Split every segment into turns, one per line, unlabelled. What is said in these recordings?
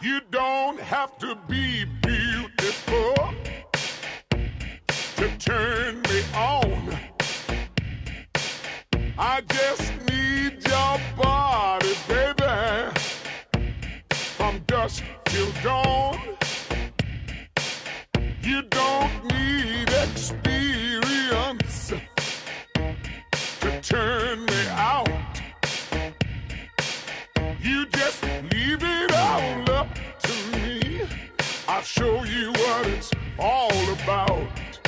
You don't have to be beautiful to turn me on. I just need your body, baby, from dusk till dawn. You don't need experience to turn me out. You just leave it all up to me. I'll show you what it's all about.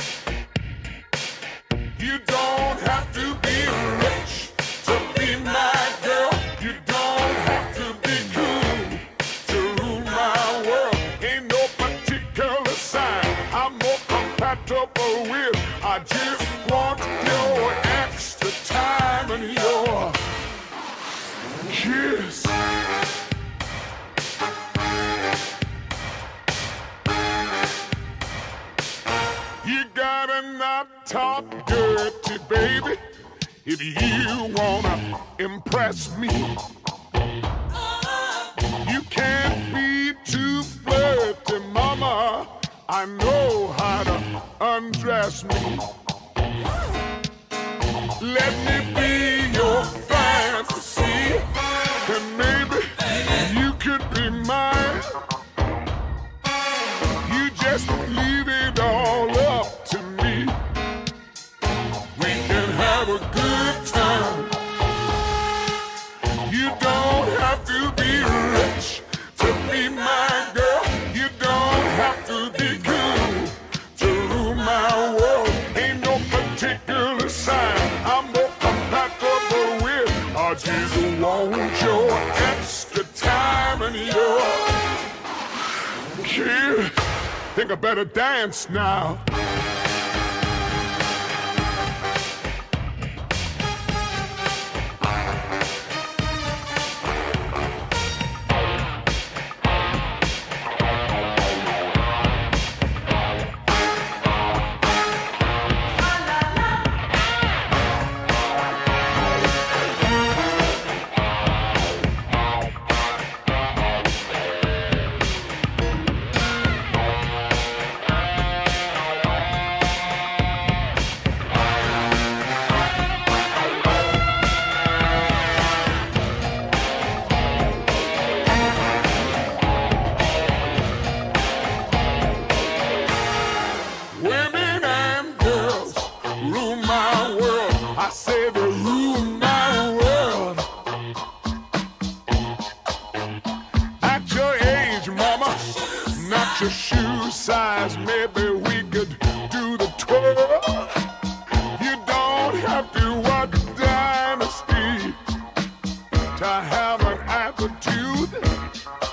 You don't have to be rich to be my girl. You don't have to be cool to rule my world. Ain't no particular sign I'm more compatible with. I just want your extra time and your kiss. You gotta not talk dirty, baby, if you wanna impress me. You can't be too flirty, mama. I know how to undress me. Let me be your fantasy, and maybe you could be mine. You just leave it all up to me. We can have a good time. You don't have to be rich to be my girl. You don't have to be cool to rule my world. Ain't no particular sign I'm more compatible with. I just want your extra time and your kiss. Think I better dance now. I say they rule my world. At your age, mama, not your shoe size, maybe we could do the twirl. You don't have to watch Dynasty to have an attitude.